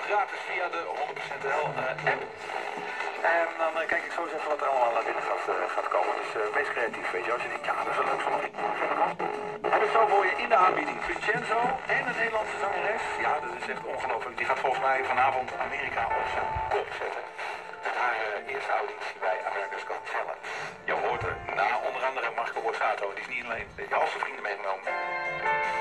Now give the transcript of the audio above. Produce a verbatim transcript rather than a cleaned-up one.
gratis via de honderd procent L uh, app. En dan uh, kijk ik zo eens even wat er allemaal naar binnen gaat, uh, gaat komen. Dus uh, wees creatief, weet je. Als je denkt, ja, dat is wel leuk zo nog niet. Heb ik zo voor je in de aanbieding. Vincenzo en een Nederlandse zangeres. Ja, dat is echt ongelooflijk. Die gaat volgens mij vanavond Amerika op zijn kop zetten. Met haar uh, eerste auditie bij America's Got Talent. Je hoort er na onder andere Marco Borsato. Die is niet alleen, die heeft al zijn vrienden meegenomen.